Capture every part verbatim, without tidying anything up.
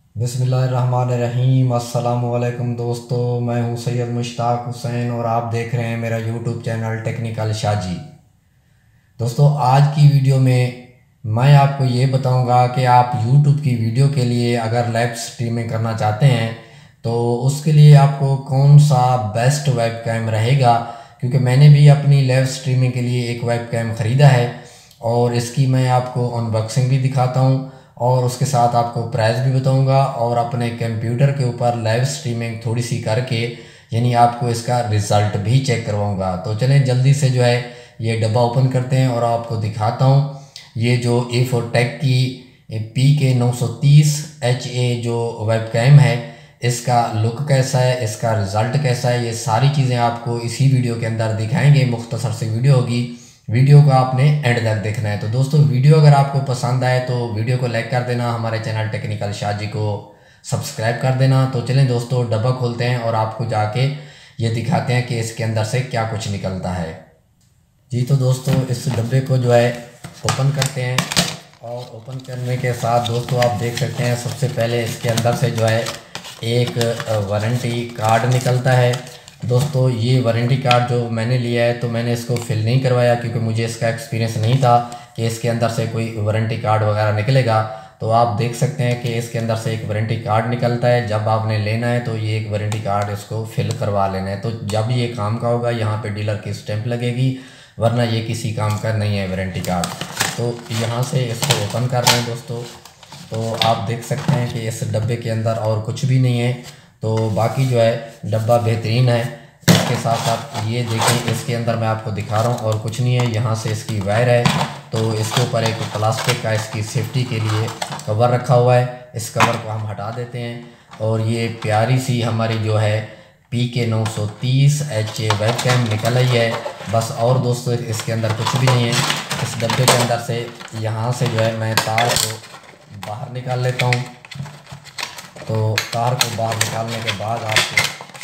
बिस्मिल्लाहिर्रहमानिर्रहीम। अस्सलामुअलैकुम दोस्तों, मैं हूं सैयद मुश्ताक हुसैन और आप देख रहे हैं मेरा यूट्यूब चैनल टेक्निकल शाजी। दोस्तों, आज की वीडियो में मैं आपको ये बताऊंगा कि आप यूट्यूब की वीडियो के लिए अगर लाइव स्ट्रीमिंग करना चाहते हैं तो उसके लिए आपको कौन सा बेस्ट वेब कैम रहेगा, क्योंकि मैंने भी अपनी लाइव स्ट्रीमिंग के लिए एक वेब कैम ख़रीदा है और इसकी मैं आपको अनबॉक्सिंग भी दिखाता हूँ और उसके साथ आपको प्राइस भी बताऊंगा और अपने कंप्यूटर के ऊपर लाइव स्ट्रीमिंग थोड़ी सी करके यानी आपको इसका रिज़ल्ट भी चेक करवाऊंगा। तो चलें जल्दी से जो है ये डब्बा ओपन करते हैं और आपको दिखाता हूँ ये जो ए फोर टेक की पी के नौ सौ तीस एच ए जो वेब कैम है इसका लुक कैसा है, इसका रिज़ल्ट कैसा है, ये सारी चीज़ें आपको इसी वीडियो के अंदर दिखाएंगे। मुख्तसर से वीडियो होगी, वीडियो को आपने एंड तक देखना है। तो दोस्तों, वीडियो अगर आपको पसंद आए तो वीडियो को लाइक कर देना, हमारे चैनल टेक्निकल शाजी को सब्सक्राइब कर देना। तो चलें दोस्तों, डब्बा खोलते हैं और आपको जाके ये दिखाते हैं कि इसके अंदर से क्या कुछ निकलता है। जी तो दोस्तों, इस डब्बे को जो है ओपन करते हैं और ओपन करने के साथ दोस्तों आप देख सकते हैं सबसे पहले इसके अंदर से जो है एक वारंटी कार्ड निकलता है। दोस्तों, ये वारंटी कार्ड जो मैंने लिया है तो मैंने इसको फिल नहीं करवाया क्योंकि मुझे इसका एक्सपीरियंस नहीं था कि इसके अंदर से कोई वारंटी कार्ड वगैरह निकलेगा। तो आप देख सकते हैं कि इसके अंदर से एक वारंटी कार्ड निकलता है। जब आपने लेना है तो ये एक वारंटी कार्ड इसको फिल करवा लेना है। तो जब ये काम का होगा यहाँ पे डीलर की स्टैंप लगेगी, वरना ये किसी काम का नहीं है वारंटी कार्ड। तो यहाँ से इसको ओपन कर रहे हैं दोस्तों। तो आप देख सकते हैं कि इस डब्बे के अंदर और कुछ भी नहीं है। तो बाकी जो है डब्बा बेहतरीन है। इसके साथ साथ ये देखें, इसके अंदर मैं आपको दिखा रहा हूँ और कुछ नहीं है। यहाँ से इसकी वायर है, तो इसके ऊपर एक प्लास्टिक का इसकी सेफ्टी के लिए कवर रखा हुआ है। इस कवर को हम हटा देते हैं और ये प्यारी सी हमारी जो है पी के नौ सौ तीस एच ए वेब कैम निकल आई है बस। और दोस्तों, इसके अंदर कुछ भी नहीं है। इस डब्बे के अंदर से यहाँ से जो है मैं तार को बाहर निकाल लेता हूँ। तो तार को बाहर निकालने के बाद आपको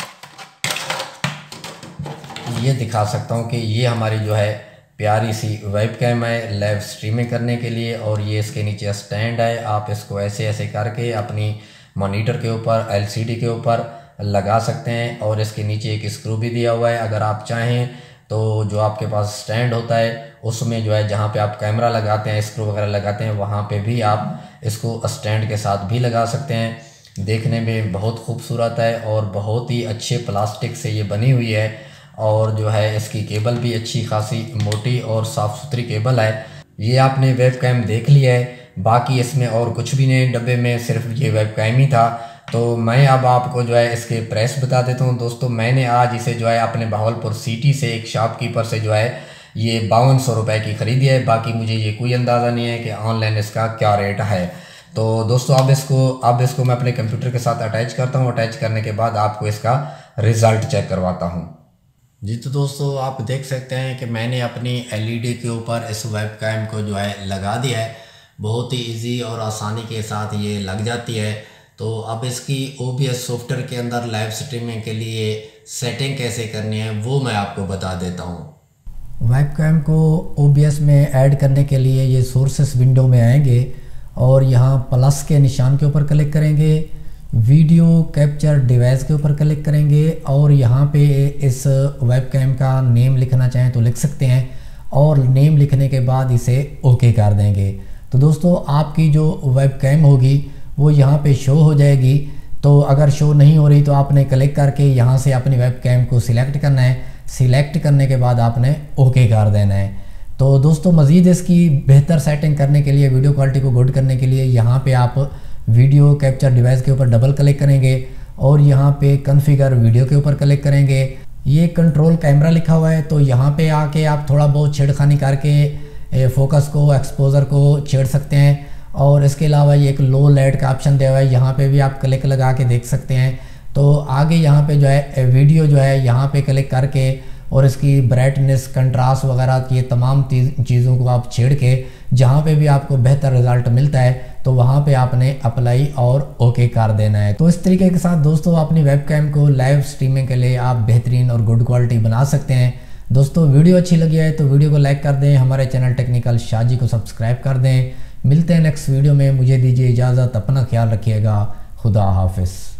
ये दिखा सकता हूँ कि ये हमारी जो है प्यारी सी वेब कैम है लाइव स्ट्रीमिंग करने के लिए। और ये इसके नीचे स्टैंड है, आप इसको ऐसे ऐसे करके अपनी मॉनिटर के ऊपर एल सी डी के ऊपर लगा सकते हैं। और इसके नीचे एक स्क्रू भी दिया हुआ है। अगर आप चाहें तो जो आपके पास स्टैंड होता है उसमें जो है जहाँ पे आप कैमरा लगाते हैं, स्क्रू वगैरह लगाते हैं, वहाँ पे भी आप इसको स्टैंड के साथ भी लगा सकते हैं। देखने में बहुत खूबसूरत है और बहुत ही अच्छे प्लास्टिक से ये बनी हुई है। और जो है इसकी केबल भी अच्छी खासी मोटी और साफ़ सुथरी केबल है। ये आपने वेब कैम देख लिया है, बाकी इसमें और कुछ भी नहीं, डब्बे में सिर्फ ये वेब कैम ही था। तो मैं अब आपको जो है इसके प्राइस बता देता हूँ। दोस्तों, मैंने आज इसे जो है अपने बहावलपुर सिटी से एक शॉपकीपर से जो है ये बावन सौ रुपये की ख़रीदी है। बाकी मुझे ये कोई अंदाज़ा नहीं है कि ऑनलाइन इसका क्या रेट है। तो दोस्तों, अब इसको अब इसको मैं अपने कंप्यूटर के साथ अटैच करता हूँ। अटैच करने के बाद आपको इसका रिज़ल्ट चेक करवाता हूँ। जी तो दोस्तों, आप देख सकते हैं कि मैंने अपनी एल ई डी के ऊपर इस वेब कैम को जो है लगा दिया है। बहुत ही इजी और आसानी के साथ ये लग जाती है। तो अब इसकी ओ बी एस सॉफ्टवेयर के अंदर लाइव स्ट्रीमिंग के लिए सेटिंग कैसे करनी है वो मैं आपको बता देता हूँ। वेब कैम को ओ बी एस में ऐड करने के लिए ये सोर्सेस विंडो में आएंगे और यहाँ प्लस के निशान के ऊपर क्लिक करेंगे, वीडियो कैप्चर डिवाइस के ऊपर क्लिक करेंगे और यहाँ पे इस वेब कैम का नेम लिखना चाहें तो लिख सकते हैं और नेम लिखने के बाद इसे ओके कर देंगे। तो दोस्तों, आपकी जो वेब कैम होगी वो यहाँ पे शो हो जाएगी। तो अगर शो नहीं हो रही तो आपने क्लिक करके यहाँ से अपनी वेब कैम को सिलेक्ट करना है। सिलेक्ट करने के बाद आपने ओके कर देना है। तो दोस्तों, मज़ीद इसकी बेहतर सेटिंग करने के लिए, वीडियो क्वालिटी को गुड करने के लिए यहाँ पे आप वीडियो कैप्चर डिवाइस के ऊपर डबल क्लिक करेंगे और यहाँ पे कॉन्फ़िगर वीडियो के ऊपर क्लिक करेंगे। ये कंट्रोल कैमरा लिखा हुआ है, तो यहाँ पे आके आप थोड़ा बहुत छेड़खानी करके फोकस को, एक्सपोजर को छेड़ सकते हैं। और इसके अलावा ये एक लो लाइट का ऑप्शन दिया हुआ है, यहाँ पे भी आप क्लिक लगा के देख सकते हैं। तो आगे यहाँ पे जो है वीडियो जो है यहाँ पे क्लिक करके और इसकी ब्राइटनेस, कंट्रास्ट वगैरह ये तमाम चीज़ों को आप छेड़ के जहाँ पे भी आपको बेहतर रिज़ल्ट मिलता है तो वहाँ पे आपने अप्लाई और ओके कर देना है। तो इस तरीके के साथ दोस्तों अपनी वेब कैम को लाइव स्ट्रीमिंग के लिए आप बेहतरीन और गुड क्वालिटी बना सकते हैं। दोस्तों, वीडियो अच्छी लगी है तो वीडियो को लाइक कर दें, हमारे चैनल टेक्निकल शाजी को सब्सक्राइब कर दें। मिलते हैं नेक्स्ट वीडियो में, मुझे दीजिए इजाज़त, अपना ख्याल रखिएगा। खुदा हाफिज़।